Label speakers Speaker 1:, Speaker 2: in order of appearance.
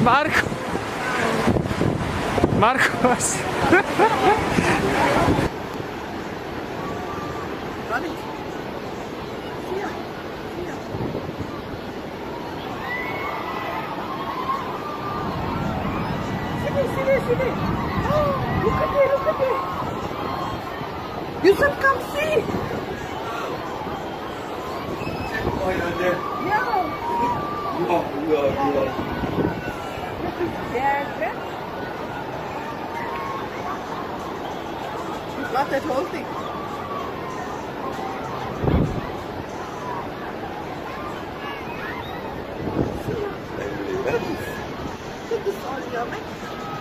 Speaker 1: Marcos.
Speaker 2: See. Oh, look at it. You should come see.
Speaker 3: Oh, you're there.
Speaker 2: Yeah.
Speaker 3: You are.
Speaker 2: There. You got that whole thing. Look at this. Look at this all yummy.